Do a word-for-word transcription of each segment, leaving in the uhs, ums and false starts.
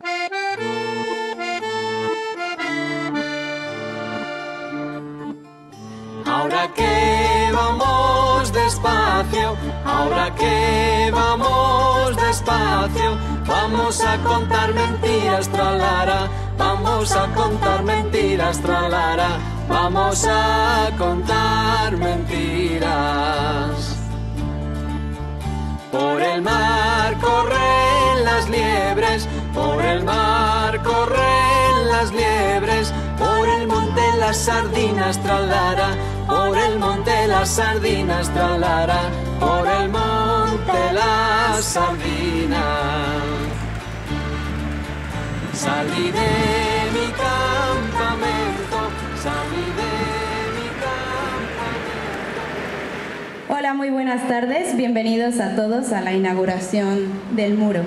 Ahora que vamos despacio, ahora que vamos despacio, vamos a contar mentiras, tralara, vamos a contar mentiras, tralara, vamos a contar mentiras. Por el mar corren las liebres, por el mar corren las liebres, por el monte las sardinas, tralara, por el monte las sardinas, tralara, por el monte las sardinas. Salí de mi campamento, salí de mi campamento. Hola, muy buenas tardes, bienvenidos a todos a la inauguración del muro.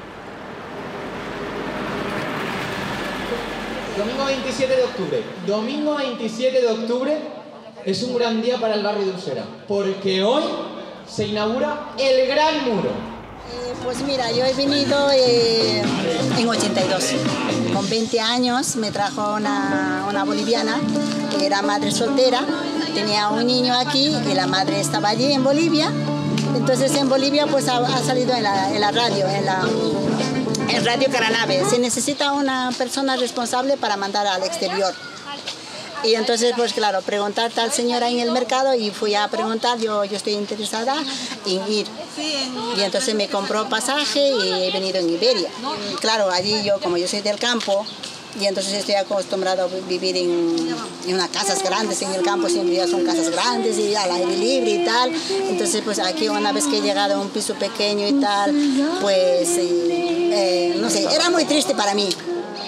Domingo veintisiete de octubre. Domingo veintisiete de octubre es un gran día para el barrio de Usera, porque hoy se inaugura el Gran Muro. Eh, pues mira, yo he venido eh, en ochenta y dos. Con veinte años me trajo una, una boliviana que era madre soltera. Tenía un niño aquí y la madre estaba allí en Bolivia. Entonces en Bolivia pues ha, ha salido en la, en la radio, en la... En Radio Caranave, se necesita una persona responsable para mandar al exterior. Y entonces, pues claro, preguntar tal señora en el mercado y fui a preguntar, yo, yo estoy interesada en ir. Y entonces me compró pasaje y he venido en Iberia. Y claro, allí yo, como yo soy del campo, y entonces estoy acostumbrado a vivir en, en unas casas grandes, en el campo siempre ya son casas grandes y al aire libre y tal. Entonces pues aquí una vez que he llegado a un piso pequeño y tal, pues eh, eh, no sé, era muy triste para mí.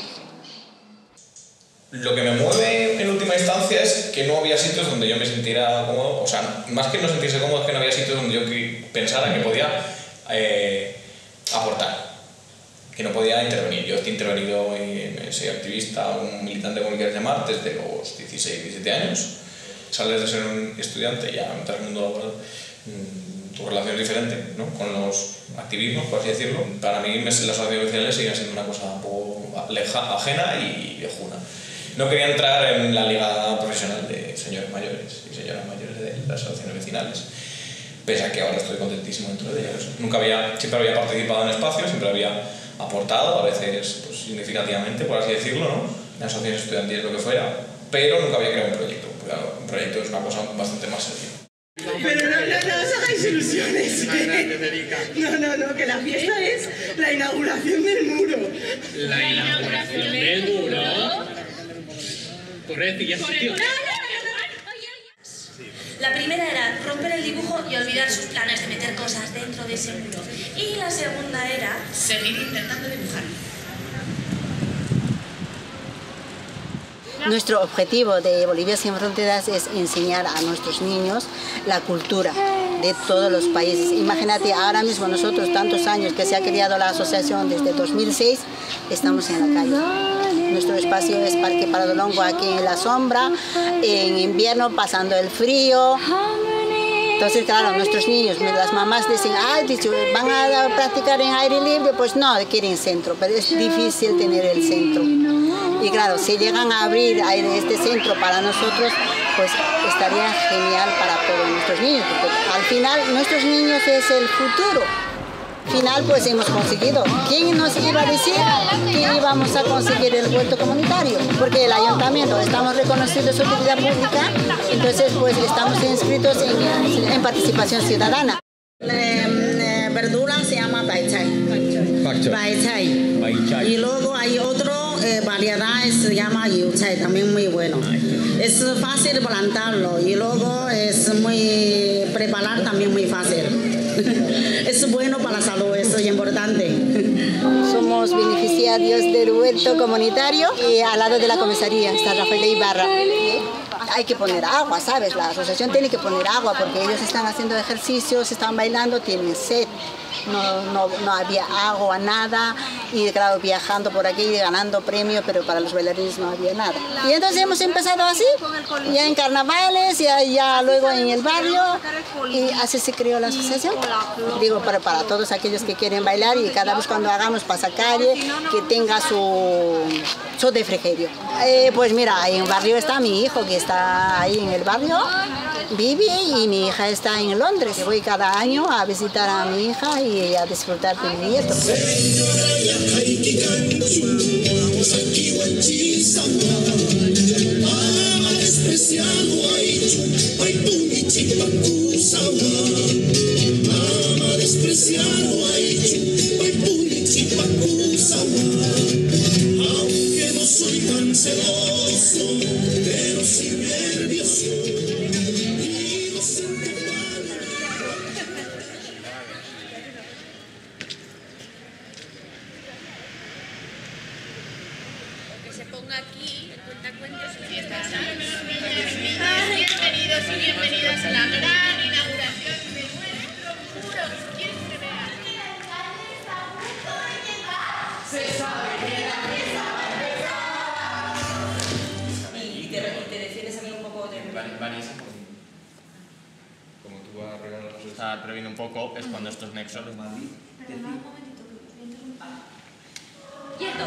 Lo que me mueve en última instancia es que no había sitios donde yo me sintiera cómodo, o sea, más que no sentirse cómodo es que no había sitios donde yo pensara que podía eh, aportar, que no podía intervenir. Yo he intervenido, en, soy activista, un militante comunitario de Mar desde los dieciséis, diecisiete años. Sales de ser un estudiante y ya entras en el mundo laboral, tu relación es diferente, ¿no?, con los activismos, por así decirlo. Para mí las asociaciones sociales siguen siendo una cosa un poco leja, ajena y viejuna. No quería entrar en la liga profesional de señores mayores y señoras mayores de las asociaciones vecinales, pese a que ahora estoy contentísimo dentro de ellas. Nunca había, siempre había participado en espacios, siempre había aportado, a veces pues, significativamente, por así decirlo, ¿no?, en asociaciones estudiantiles, lo que fuera, pero nunca había creado un proyecto. Un proyecto es una cosa bastante más seria. Pero no, no, no os hagáis ilusiones. No, no, no, que la fiesta es la inauguración del muro. ¿La inauguración del muro? Correcto, y ya se tío. La primera era romper el dibujo y olvidar sus planes de meter cosas dentro de ese muro. Y la segunda era seguir intentando dibujar. Nuestro objetivo de Bolivia Sin Fronteras es enseñar a nuestros niños la cultura de todos los países. Imagínate, ahora mismo nosotros, tantos años que se ha creado la asociación desde dos mil seis, estamos en la calle. Nuestro espacio es Parque Paradolongo, aquí en la sombra, en invierno pasando el frío. Entonces, claro, nuestros niños, las mamás dicen, ah, van a practicar en aire libre, pues no, quieren centro, pero es difícil tener el centro. Y claro, si llegan a abrir este centro para nosotros, pues estaría genial para todos nuestros niños, porque al final nuestros niños es el futuro. Al final pues hemos conseguido. ¿Quién nos iba a decir que íbamos a conseguir el huerto comunitario? Porque el ayuntamiento, estamos reconocidos su utilidad pública, entonces pues estamos inscritos en, en participación ciudadana. La eh, verdura se llama baichay. Baichay. Baichay. Y luego hay otro eh, variedad, se llama yuchay, también muy bueno. Es fácil plantarlo y luego es muy preparar también muy fácil. Es bueno para la salud, eso es importante. Somos beneficiarios del huerto comunitario y al lado de la comisaría está Rafael Ibarra. hay que poner agua, ¿sabes? La asociación tiene que poner agua porque ellos están haciendo ejercicios, están bailando, tienen sed. No, no, no había agua, nada, y claro, viajando por aquí ganando premios, pero para los bailarines no había nada. Y entonces hemos empezado así, ya en carnavales, ya, ya luego en el barrio, y así se creó la asociación. Digo, para, para todos aquellos que quieren bailar y cada vez cuando hagamos pasacalle, que tenga su, su refrigerio. Eh, pues mira, en el barrio está mi hijo, que está ahí en el barrio, vive, y mi hija está en Londres. Voy cada año a visitar a mi hija y a disfrutar de mi nieto. Aunque no soy tan celoso, pero sí nervioso. Aquí, cuentacuentos y fiestas. Bienvenidos y bienvenidas a la gran inauguración de nuestro muro. ¿Quieren que vea? Se sabe que la fiesta va a empezar. Y te, y te defiendes a mí un poco de... Vanessa, como tú vas a regalar los está previendo un poco, es cuando estos nexos de Madrid. Perdona un momentito, que voy a interrumpir. ¡Quieto!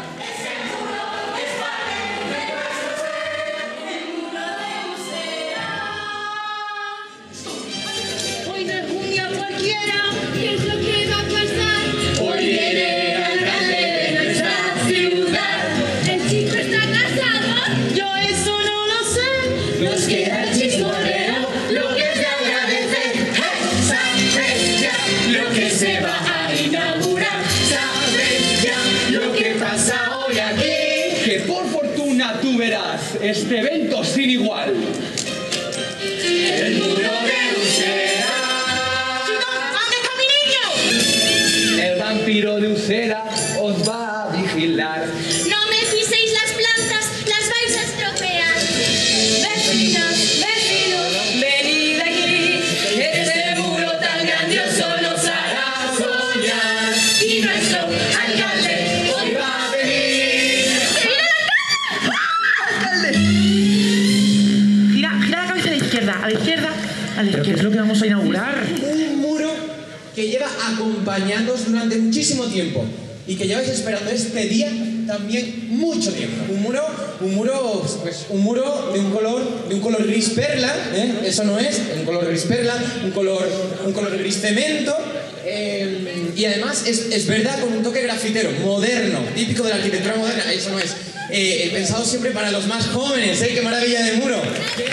Hoy no es un día cualquiera, ¿qué es lo que va a pasar? Hoy viene el alcalde de nuestra ciudad. ¿El chico está casado? Yo eso no lo sé. Nos queda el chismorreo, lo que es de agradecer. ¡Hey! ¿Sabes ya lo que se va a inaugurar? ¿Sabes ya lo que pasa hoy aquí? Que por fortuna tú verás este evento sin igual. El muro de Usera. ¡Chicos, ¿dónde está mi niño? El vampiro de Usera os va a vigilar. No me piséis las plantas, las vais a estropear. Vecinas, vecinos, venid aquí. Este muro tan grandioso nos hará soñar. Y nuestro alcalde hoy va a venir. ¡Mira el alcalde! Gira, gira la cabeza a la izquierda, a la izquierda, a la izquierda. ¿Qué es lo que vamos a inaugurar? Un muro que lleva acompañándoos durante muchísimo tiempo y que lleváis esperando este día también mucho tiempo. Un muro, un muro, pues un muro de un color, de un color gris perla, ¿eh? Eso no es, un color gris perla, un color, un color gris cemento. Eh, y además es, es verdad con un toque grafitero, moderno, típico de la arquitectura moderna. Eso no es. Eh, he pensado siempre para los más jóvenes, ¿eh? ¡Qué maravilla de muro!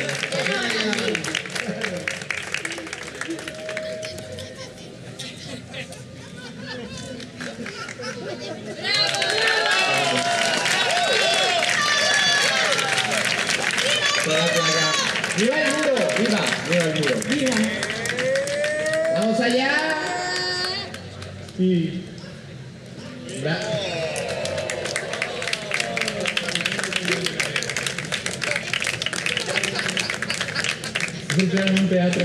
¡Viva el muro! ¡Viva! ¡Viva el muro! ¡Viva! ¡Vamos allá! Sí. Va. Es el plano de un teatro.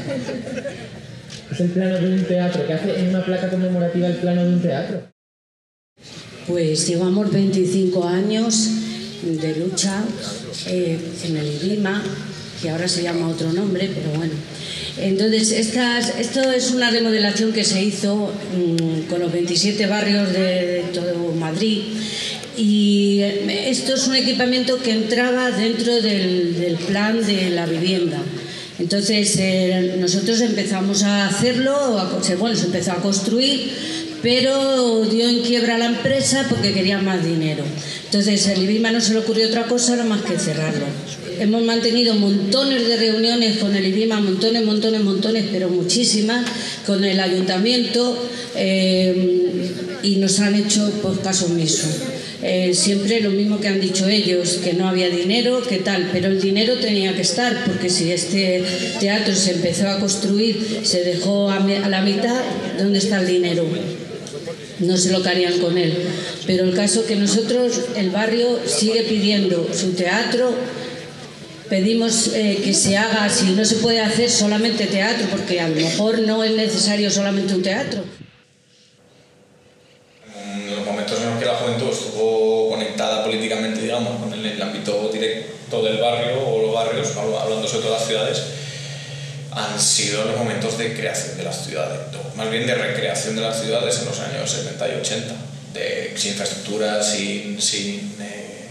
Es el plano de un teatro, que hace en una placa conmemorativa el plano de un teatro. Pues llevamos veinticinco años de lucha eh, en el IBIMA, que ahora se llama otro nombre, pero bueno. Entonces, estas, esto es una remodelación que se hizo mmm, con los veintisiete barrios de, de todo Madrid, y esto es un equipamiento que entraba dentro del, del plan de la vivienda. Entonces, eh, nosotros empezamos a hacerlo, a, bueno, se empezó a construir, pero dio en quiebra la empresa porque quería más dinero. Entonces, el IBIMA no se le ocurrió otra cosa nada más que cerrarlo. Hemos mantenido montones de reuniones con el IBIMA, montones, montones, montones, pero muchísimas, con el ayuntamiento, eh, y nos han hecho pues, caso omiso. Eh, siempre lo mismo que han dicho ellos, que no había dinero, que tal, pero el dinero tenía que estar, porque si este teatro se empezó a construir, se dejó a, a la mitad, ¿dónde está el dinero? No sé lo que harían con él. Pero el caso es que nosotros, el barrio sigue pidiendo su teatro pedimos eh, que se haga, si no se puede hacer, solamente teatro, porque a lo mejor no es necesario solamente un teatro. En los momentos en los que la juventud estuvo conectada políticamente, digamos, con el, el ámbito directo del barrio o los barrios, hablando sobre todo de las ciudades, han sido los momentos de creación de las ciudades, más bien de recreación de las ciudades en los años setenta y ochenta, de, sin infraestructuras, sin, sin, eh,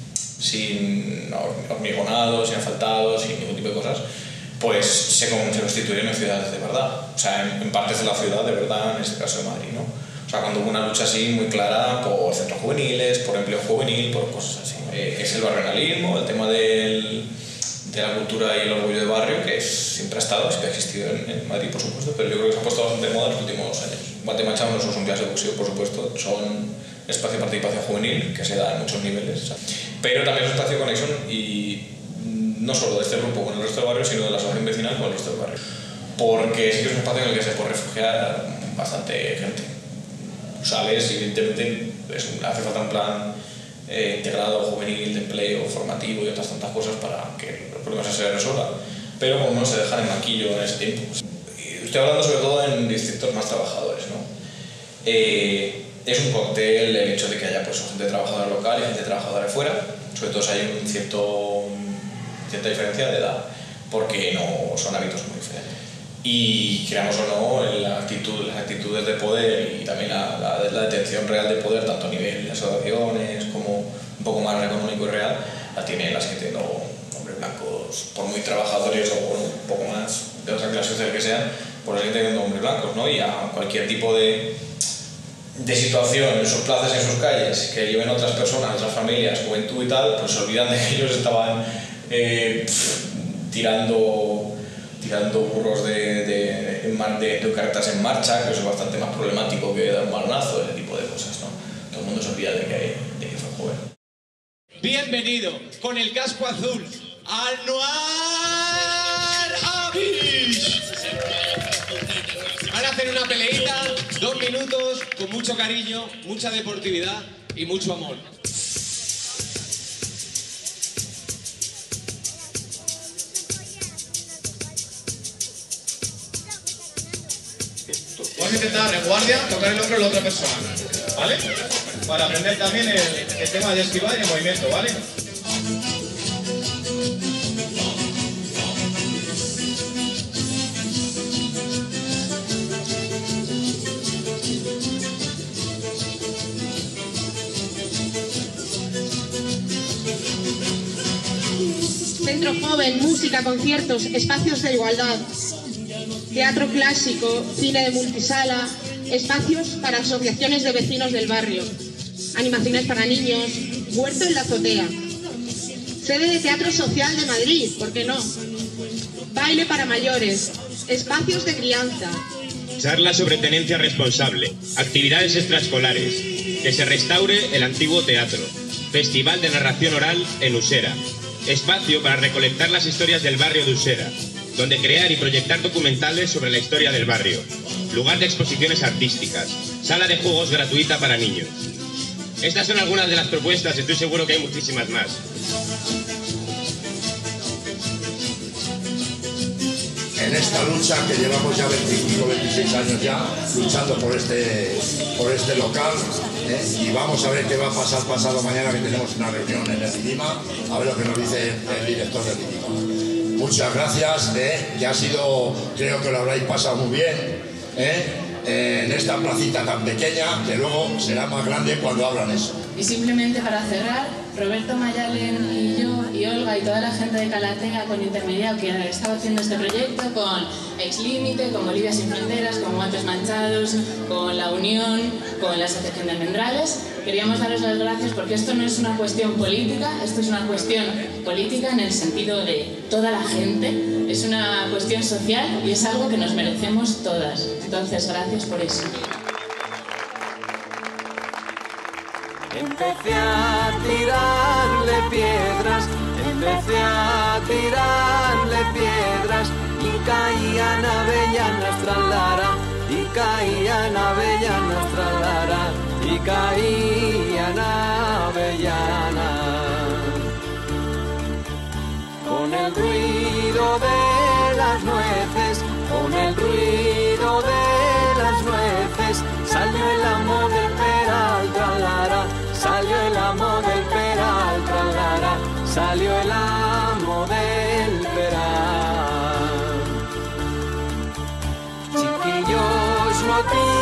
sin hormigonado, sin asfaltado, sin ningún tipo de cosas, pues se, se constituyeron en ciudades de verdad, o sea, en, en partes de la ciudad de verdad, en este caso de Madrid, ¿no? O sea, cuando hubo una lucha así muy clara por centros juveniles, por empleo juvenil, por cosas así, eh, que es el barrenalismo, el tema del, de la cultura y el orgullo de barrio, que es, siempre ha estado, siempre ha existido en, en Madrid, por supuesto, pero yo creo que se ha puesto bastante de moda en los últimos años. Guatemala no solo son clases de boxeo, por supuesto, son espacio de participación juvenil, que se da en muchos niveles, ¿sabes? Pero también es un espacio de conexión y no solo de este grupo con el resto del barrio, sino de la asociación vecinal con el resto del barrio. Porque sí que es un espacio en el que se puede refugiar bastante gente. Sales y evidentemente es un, hace falta un plan eh, integrado, juvenil, de empleo, formativo y otras tantas cosas para que los problemas se resuelvan. Pero como no se dejan en maquillo en ese tiempo. Estoy hablando sobre todo en distritos más trabajadores, ¿no? Eh, es un cóctel el hecho de que haya pues, gente trabajadora local y gente trabajadora de fuera, sobre todo si hay un cierto, cierta diferencia de edad, porque no son hábitos muy diferentes. Y creamos o no, la actitud, las actitudes de poder y también la, la, la detención real de poder, tanto a nivel de asociaciones como un poco más económico y real, la tienen las que tienen hombres blancos, por muy trabajadores o por un poco más de otra clase social que sean, por la gente teniendo hombres blancos, ¿no? Y a cualquier tipo de, de situación en sus plazas y en sus calles que lleven otras personas, otras familias, juventud y tal, pues se olvidan de que ellos estaban eh, pff, tirando, tirando burros de, de, de, de, de carretas en marcha, que eso es bastante más problemático que dar un balonazo, ese tipo de cosas, ¿no? Todo el mundo se olvida de que, de que fue joven. Bienvenido con el casco azul Anwar Abish. Van a hacer una peleita, dos minutos, con mucho cariño, mucha deportividad y mucho amor. Vamos a intentar en guardia tocar el hombro de la otra persona, ¿vale? Para aprender también el, el tema de esquivar y el movimiento, ¿vale? Centro joven, música, conciertos, espacios de igualdad, teatro clásico, cine de multisala, espacios para asociaciones de vecinos del barrio, animaciones para niños, huerto en la azotea, sede de Teatro Social de Madrid, ¿por qué no? Baile para mayores, espacios de crianza. Charla sobre tenencia responsable, actividades extraescolares, que se restaure el antiguo teatro, festival de narración oral en Usera, espacio para recolectar las historias del barrio de Usera, donde crear y proyectar documentales sobre la historia del barrio, lugar de exposiciones artísticas, sala de juegos gratuita para niños. Estas son algunas de las propuestas, estoy seguro que hay muchísimas más. En esta lucha que llevamos ya veinticinco, veintiséis años ya, luchando por este, por este local, ¿eh? Y vamos a ver qué va a pasar pasado mañana, que tenemos una reunión en el Lidima, a ver lo que nos dice el director del Lidima. Muchas gracias, ¿eh? Que ha sido, creo que lo habréis pasado muy bien, ¿eh? Eh, en esta placita tan pequeña, que luego será más grande cuando abran eso. Y simplemente para cerrar, Roberto Mayalen y yo, y Olga y toda la gente de Calatea con Intermediado que estaba haciendo este proyecto, con Ex Límite, con Bolivia Sin Fronteras, con Guantes Manchados, con La Unión, con la Asociación de Almendrales, queríamos daros las gracias porque esto no es una cuestión política, esto es una cuestión política en el sentido de toda la gente, es una cuestión social y es algo que nos merecemos todas. Entonces, gracias por eso. Empecé a tirarle piedras, empecé a tirarle piedras y caían avellanas tralara, y caían avellanas tralara, y caían avellanas. Con las nueces, con el ruido de las nueces, salió el amo del peral, tralara, salió el amo del peral, tralara, salió el amo del peral. Chiquillos, no